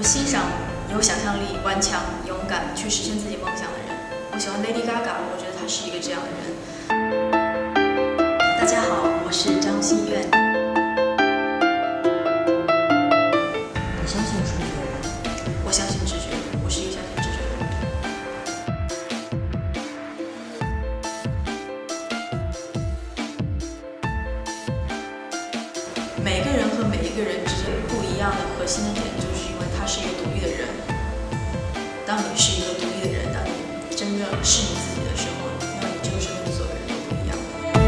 欣赏有想象力、顽强、勇敢去实现自己梦想的人。我喜欢 Lady Gaga， 我觉得她是一个这样的人。大家好，我是张馨苑。 你相信直觉吗？ 我相信直觉，我是一个相信直觉的人。每个人和每一个人之间不一样的核心的点，就是因为他是一个独立的人。当你是一个独立的人，当你真正是你自己的时候，那你就是跟所有人都不一样。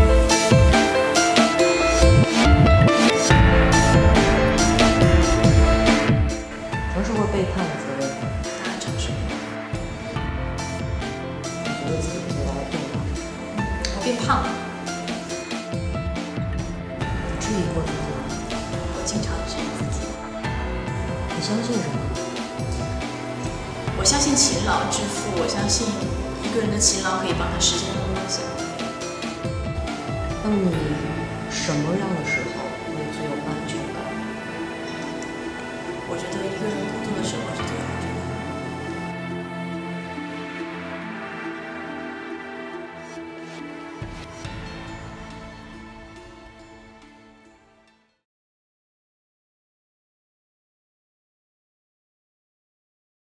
承受过背叛的责任吗？ 当然承受。 你觉得自己未来变吗？ 我变胖了。 你质疑过自己吗？ 我经常质疑自己。 你相信什么？ 我相信勤劳致富，我相信一个人的勤劳可以帮他实现他的梦想。 那么你什么样的时候会最有安全感？ 我觉得一个人孤独的时候是最